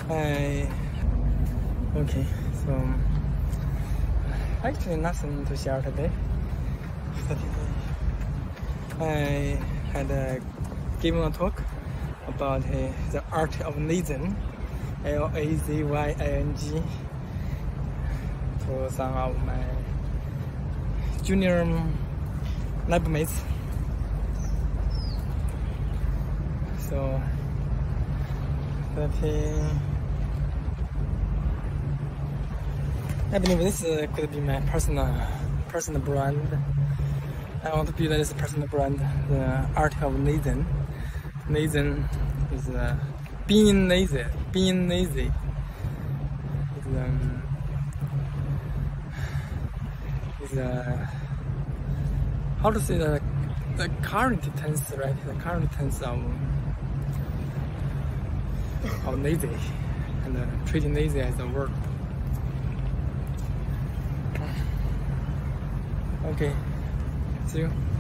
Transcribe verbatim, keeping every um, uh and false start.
I okay, so actually nothing to share today. I had uh, given a talk about uh, the art of Lazying, L A Z Y I N G, to some of my junior lab mates. So that uh, I believe this uh, could be my personal personal brand. I want to build this personal brand, the art of Lazying. Lazying is uh, being lazy. Being lazy is um, is uh, how to say the the current tense, right? The current tense of of lazy, and uh, treating lazy as a verb. Okay, see you.